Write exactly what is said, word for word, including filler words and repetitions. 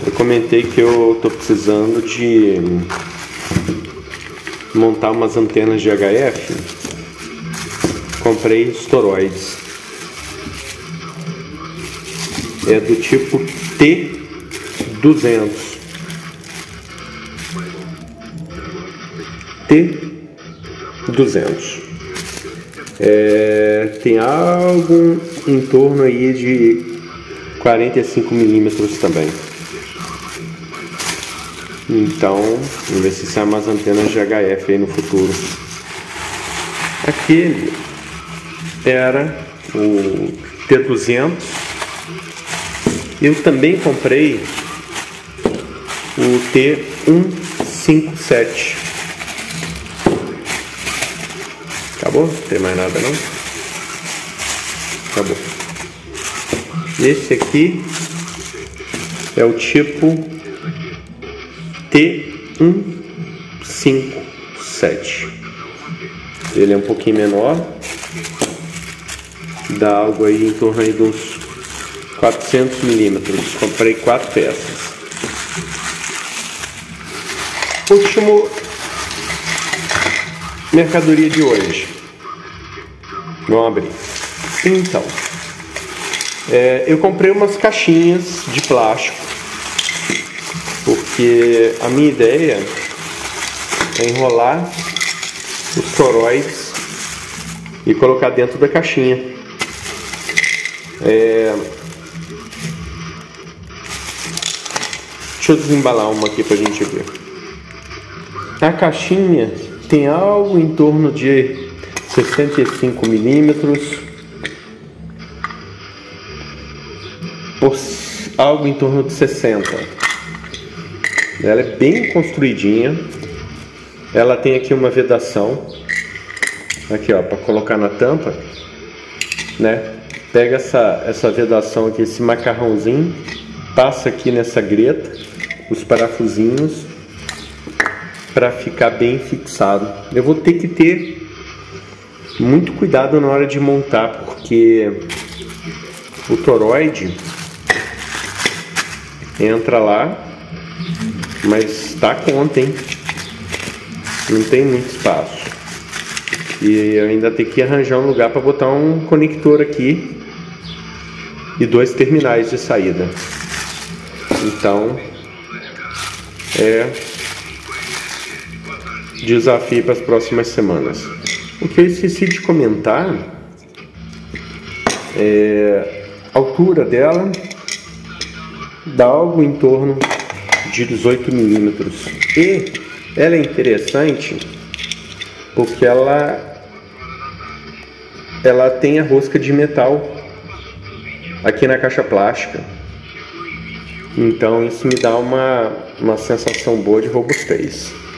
Eu comentei que eu estou precisando de montar umas antenas de H F. Comprei os toroides. É do tipo T duzentos. T duzentos. É, tem algo em torno aí de quarenta e cinco milímetros também. Então, vamos ver se sai umas antenas de H F aí no futuro. Aquele era o T duzentos. Eu também comprei o T cento e cinquenta e sete. Acabou? Não tem mais nada não? Acabou. Esse aqui é o tipo T cento e cinquenta e sete. Ele é um pouquinho menor. Dá algo aí em torno aí de uns quatrocentos milímetros. Comprei quatro peças. Último mercadoria de hoje. Vamos abrir. Então, é, eu comprei umas caixinhas de plástico, porque a minha ideia é enrolar os toroides e colocar dentro da caixinha. É, deixa eu desembalar uma aqui pra gente ver. A caixinha tem algo em torno de sessenta e cinco milímetros por algo em torno de sessenta. Ela é bem construidinha. Ela tem aqui uma vedação aqui, ó, para colocar na tampa, né? Pega essa essa vedação aqui, esse macarrãozinho, passa aqui nessa greta os parafusinhos para ficar bem fixado. Eu vou ter que ter muito cuidado na hora de montar, porque o toroide entra lá, mas dá conta, hein? Não tem muito espaço. E eu ainda tenho que arranjar um lugar para botar um conector aqui e dois terminais de saída. Então é desafio para as próximas semanas. O que eu esqueci de comentar é a altura dela. Dá algo em torno de dezoito milímetros. E ela é interessante porque ela ela tem a rosca de metal aqui na caixa plástica. Então isso me dá uma, uma sensação boa de robustez.